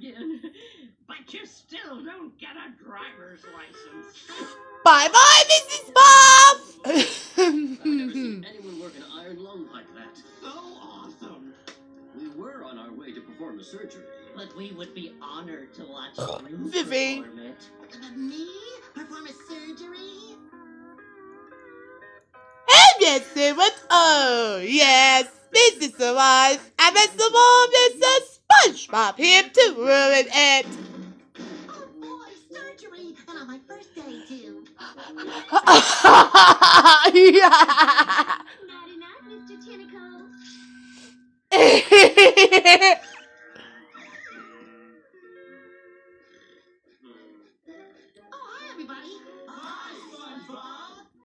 again. But you still don't get a driver's license. Bye-bye, Mrs. Bob! I've never seen anyone work an iron lung like that. So awesome. We were on our way to perform a surgery. But we would be honored to watch you Vivi. perform it. Me? Perform a surgery? And yes, it was, oh, yes, Mrs. Wise, and Mr. Bob is a SpongeBob here to ruin it. Oh boy, surgery! And on my first day, too. Yeah.